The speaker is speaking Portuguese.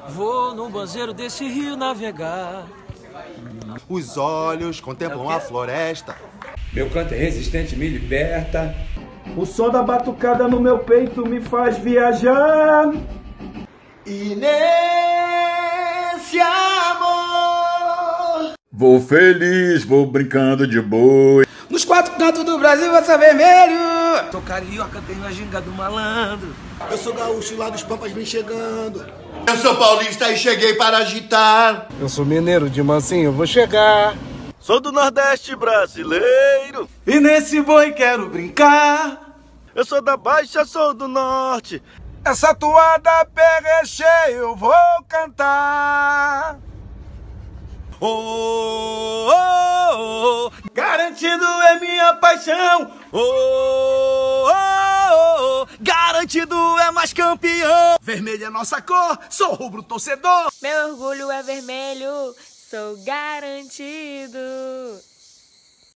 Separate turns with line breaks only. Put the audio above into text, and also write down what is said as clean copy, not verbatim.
Vou no banzeiro desse rio navegar.
Os olhos contemplam a floresta.
Meu canto é resistente, me liberta.
O som da batucada no meu peito me faz viajar.
E nesse amor
vou feliz, vou brincando de boi.
Nos quatro cantos do Brasil vai ser vermelho.
Sou carioca, tenho a ginga do malandro.
eu sou gaúcho, lá dos Pampas vem chegando. Eu sou paulista e cheguei para agitar.
Eu sou mineiro, de mansinho vou chegar.
Sou do Nordeste brasileiro.
E nesse boi quero brincar.
Eu sou da Baixa, sou do Norte.
Essa toada pega cheia, eu vou cantar.
Oh, oh, oh.
Garantido é minha paixão.
Oh, oh, oh. Garantido é mais campeão.
Vermelho é nossa cor, sou rubro torcedor.
Meu orgulho é vermelho, sou garantido.